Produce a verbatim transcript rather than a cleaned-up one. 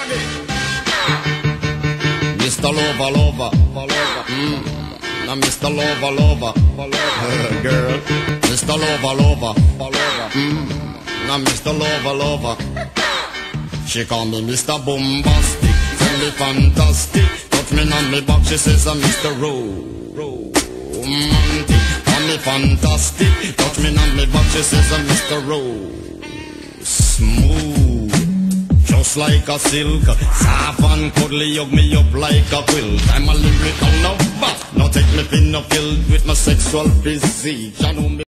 Mister Lover, Lover, mm. Now Mister Lover, Lover, girl. Mister Lover, Lover, mm. Now Mister Lover, Lover. She call me Mister Bombastic, tell me fantastic. Touch me on me back, she says I'm Mister Romantic. Call me fantastic, touch me on me back, she says I'm Mister Smooth. Just like a silk, soft and cuddly, hug me up like a quilt. I'm a lyrical lover, now take me pin up filled with my sexual physique. You know me